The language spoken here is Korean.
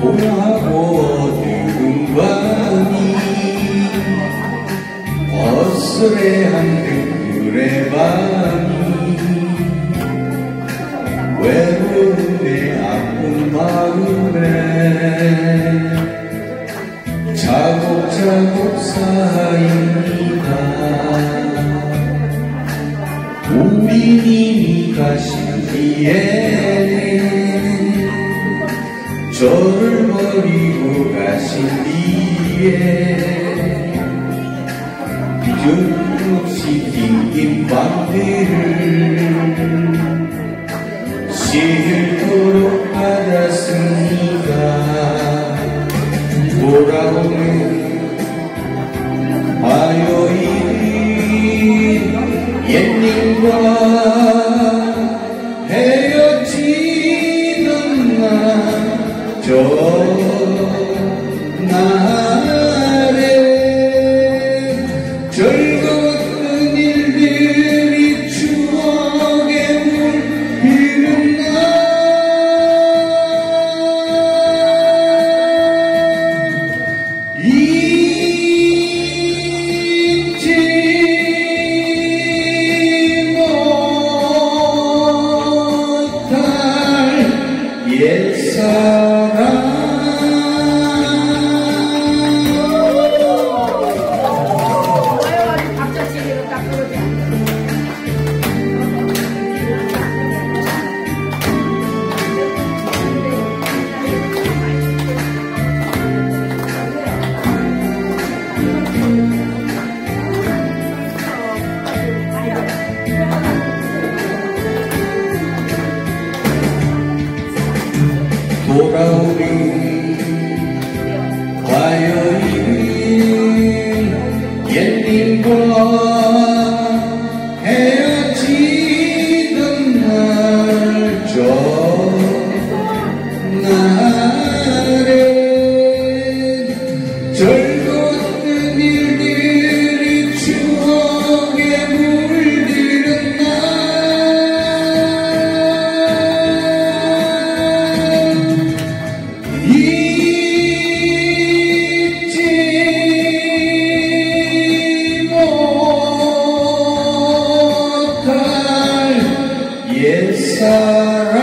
공하고 어두운 밤이 어스레한 등불의 밤이 외로운 내 아픈 마음에 차곡차곡 쌓입니다. 우리님이 가신 뒤에는 저를 버리고 가신 뒤에 끝없이 긴긴 밤들을 싫도록 받았습니다. 돌아오는 화요일 옛님과 헤어지던 날 저 날에 즐거웠던 일들이 추억에 물드는 날 잊지 못할 옛사랑 돌아오는 화요일 옛님과 헤어지던 날 저 날에 즐거웠던 일들이 추억에 물드는 날 잊지 못할 옛사랑